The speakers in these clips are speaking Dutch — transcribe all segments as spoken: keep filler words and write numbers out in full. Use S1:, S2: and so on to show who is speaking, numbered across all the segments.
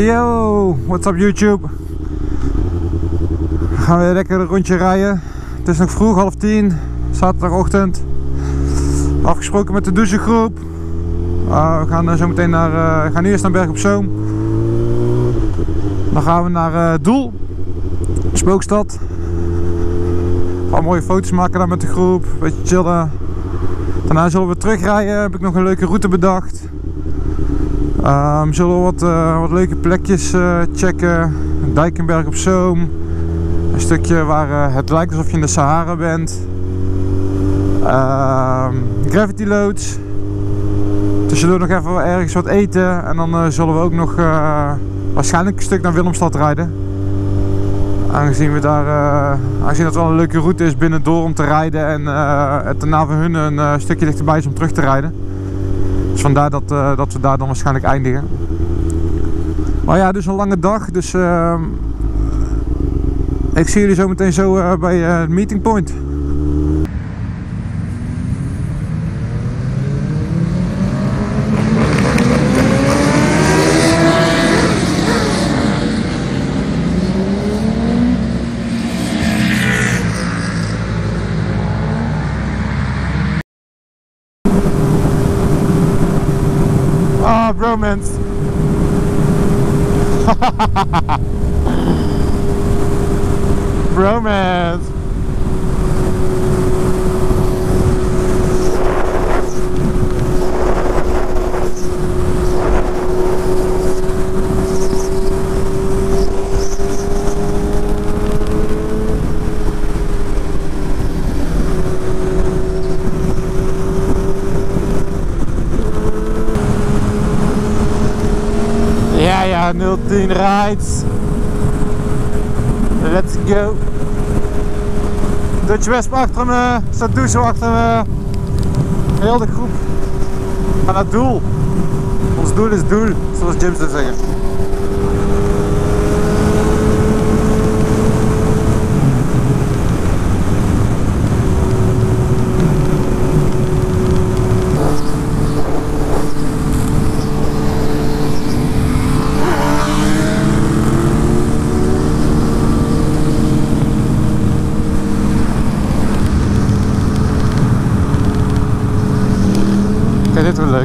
S1: Yo, what's up YouTube? We gaan weer lekker een rondje rijden. Het is nog vroeg, half tien, zaterdagochtend. Afgesproken met de douchegroep. Uh, we gaan uh, zo meteen naar, uh, gaan eerst naar Berg op Zoom. Dan gaan we naar uh, Doel, Spookstad. Gaan mooie foto's maken daar met de groep, een beetje chillen. Daarna zullen we terugrijden, heb ik nog een leuke route bedacht. Um, zullen we wat, uh, wat leuke plekjes uh, checken. Dijkenberg op Zoom. Een stukje waar uh, het lijkt alsof je in de Sahara bent. Uh, Gravity Loods. Tussendoor nog even ergens wat eten. En dan uh, zullen we ook nog uh, waarschijnlijk een stuk naar Willemstad rijden. Aangezien, we daar, uh, aangezien dat wel een leuke route is binnendoor om te rijden. En uh, het daarna voor hun een uh, stukje dichterbij is om terug te rijden. Dus vandaar dat, uh, dat we daar dan waarschijnlijk eindigen. Maar ja, dus een lange dag. Dus uh, ik zie jullie zo meteen zo uh, bij uh, Meeting Point. Ah, bromance. Bromance. Ja, ja, nul tien rides. Let's go. Dutch Wesp achter me, Saduso achter me. Heel de groep. We gaan naar Doel. Ons doel is Doel, zoals Jim zou zeggen. Kijk, dit wordt leuk.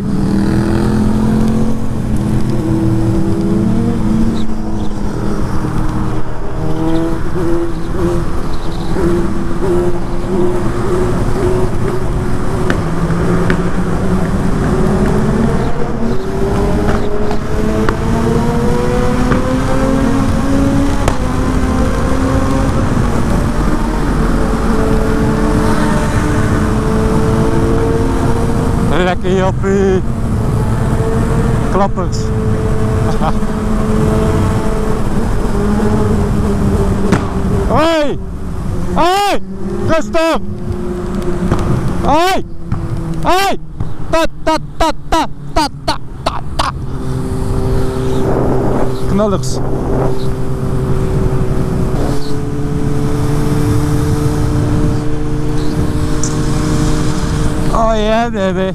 S1: Lekker joppie. Klappers. Hoi! Hoi! Rustig! Hoi! Hoi! Ta ta ta ta ta ta ta ta. Knallers. Oh yeah, baby.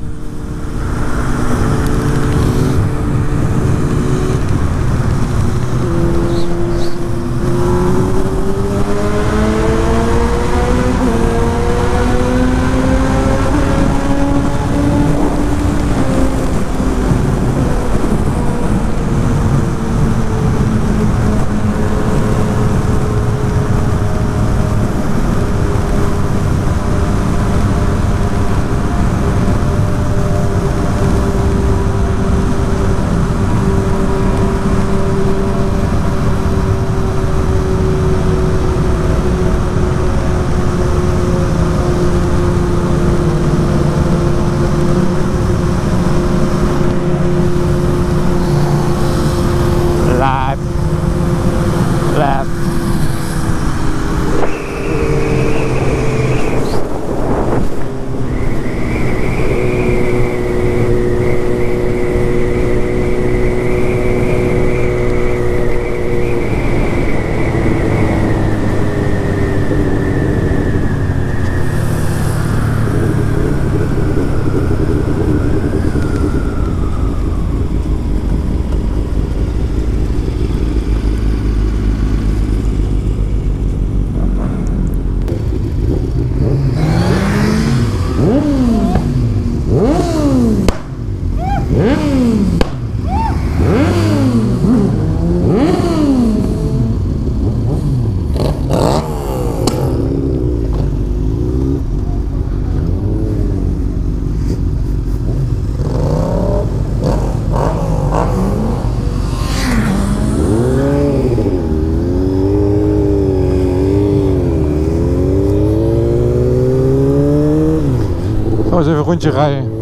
S1: eens even een rondje rijden.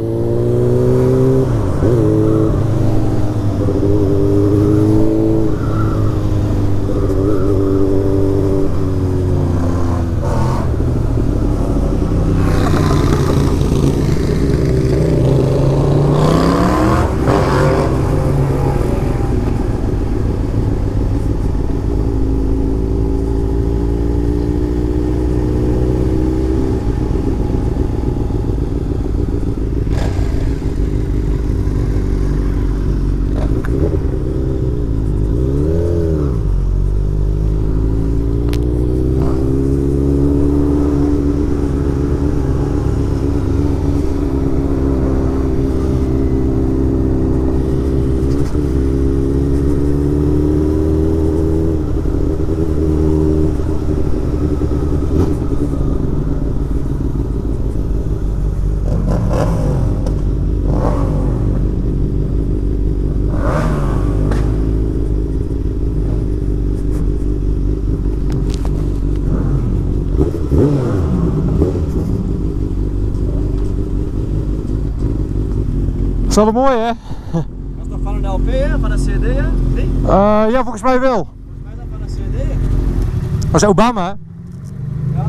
S1: Dat is wel mooi, hè?
S2: Dat is nog van een L P, hè? Van een C D, hè? Nee?
S1: Uh, ja, volgens mij wel.
S2: Volgens mij is dat van een C D.
S1: Dat is Obama, hè?
S2: Ja.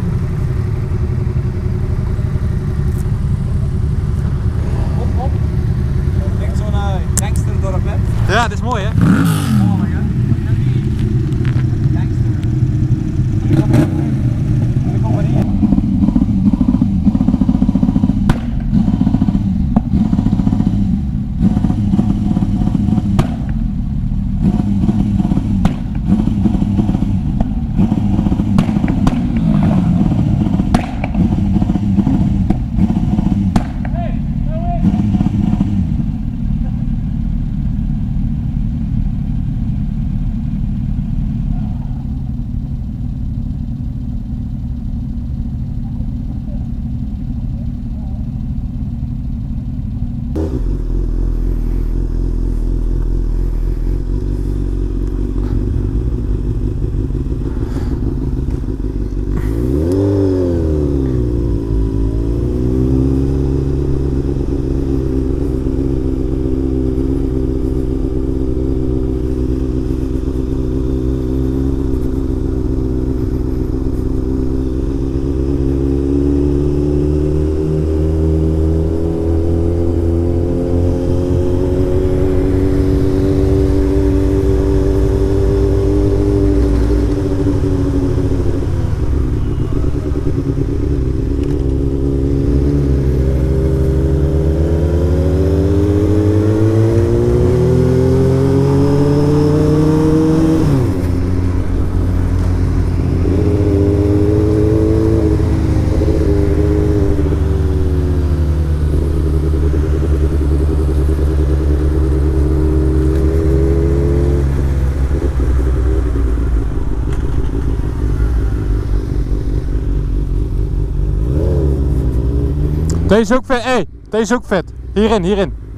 S2: Op, op. Dat lijkt zo'n uh, gangsterdorp, hè?
S1: Ja, dit is mooi, hè?
S2: Oh my god. Gangster. Hier komt er. Hier komt er hier.
S1: Deze is ook vet. Hey, deze is ook vet. Hierin, hierin.